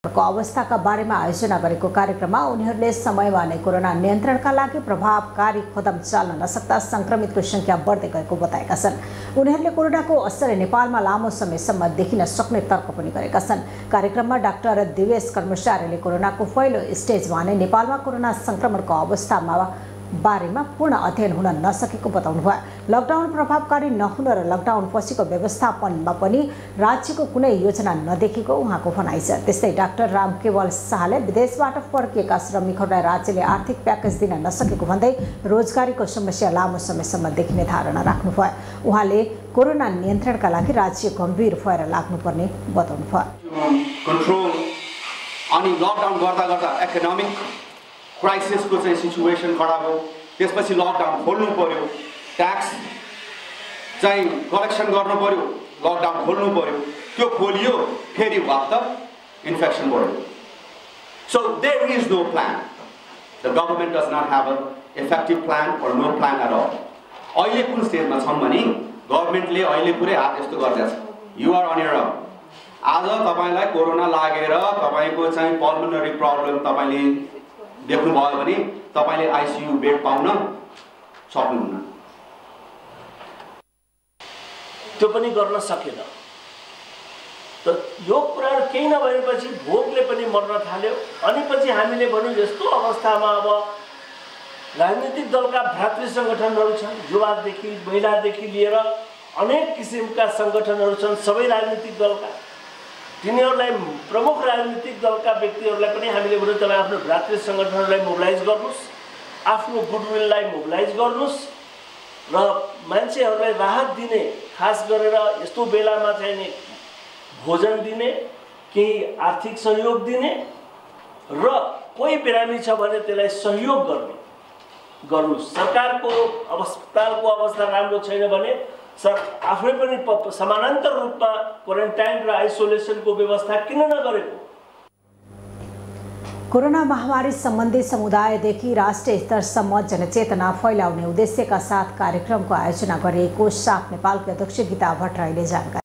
को अवस्थाका बारेमा आयोजना गरेको कार्यक्रममा उनीहरूले समयमा नै कोरोना नियन्त्रणका लागि प्रभावकारी कदम चाल्न नसक्दा संक्रमितको संख्या बढ्दै गएको बताएका छन्। उनीहरूले कोरोनाको असर नेपालमा लामो समयसम्म देखिन सक्ने तर्क पनि गरेका छन्। कार्यक्रममा डाक्टर दिवेश कर्मचारीले कोरोनाको पहिलो स्टेजमा नै नेपालमा कोरोना संक्रमणको अवस्थामा बारेमा पूर्ण अध्ययन हुन नसकेको बताउनुभयो। लकडाउन प्रभावकारी नहुन र लकडाउन पछिको व्यवस्थापनमा पनि राज्यको कुनै योजना नदेखिएको उहाँको भनाइ छ। त्यस्तै डाक्टर रामकेवल शाहले विदेशबाट फर्किएका श्रमिकहरूलाई राज्यले आर्थिक प्याकेज दिन नसकेको भन्दै रोजगारीको समस्या लामो समयसम्म देखिने धारणा राख्नुभयो। उहाँले कोरोना नियन्त्रणका लागि राज्य गम्भीर भएर लाग्नुपर्ने बताउनुभयो। कन्ट्रोल अनि लकडाउन गर्दा गर्दा इकोनोमिक क्राइसिस को चाहिँ सिचुएसन खडा भयो। त्यसपछि लकडाउन खोल्नु पर्यो, ट्याक्स चाहिँ कलेक्सन गर्नु पर्यो, लकडाउन खोल्नु पर्यो, त्यो खोलियो फेरि वापस इन्फेक्सन बढ्यो। So there is no plan. The government does not have a effective plan or no plan at all. अहिले कुन स्टेजमा छौं भने गभर्नमेन्टले अहिले पुरै हात यस्तो गर्दैछ, you are on your own. आज तपाईलाई कोरोना लागेर तपाईको चाहिँ पल्मोनरी प्रब्लम तपाईले देख्नु भयो भने तपाईले आईसीयू बेड पाउन सक्नुहुन्न। त्यो पनि गर्न सकेन। त यो कुरा केही नभएपछि भोकले पनि मर्न थाल्यो। अनि पछि हामीले भन्यौं यस्तो अवस्थामा अब राजनीतिक दलका भातृ संगठनहरू छन्, युवादेखि महिलादेखि लिएर अनेक किसिमका संगठनहरू छन्, सबै राजनीतिक दलका। तिनीहरूलाई प्रमुख राजनीतिक दलका व्यक्तिहरूलाई पनि हामीले भन्यौं तपाईं आफ्नो भातृ संगठनलाई मोबिलाइज गर्नुस्, आफ्नो गुडविललाई मोबिलाइज गर्नुस् र मान्छेहरूलाई राहत दिने, खास गरेर यस्तो बेलामा चाहिँ भोजन दिने, केही आर्थिक सहयोग दिने र कोही बिरामी छ भने त्यसलाई सहयोग गर्नुस्। सरकारको अस्पतालको अवस्था राम्रो छैन भने आफै पनि समानान्तर रूपमा क्वारेन्टाइन र आइसोलेसनको व्यवस्था किन नगरेको? कोरोना महामारी सम्बन्धी समुदायदेखि राष्ट्रिय स्तरसम्म जनचेतना फैलाउने उद्देश्यका साथ कार्यक्रमको आयोजना गरिएको साफ नेपालको अध्यक्ष गीता भट्टराईले जानकारी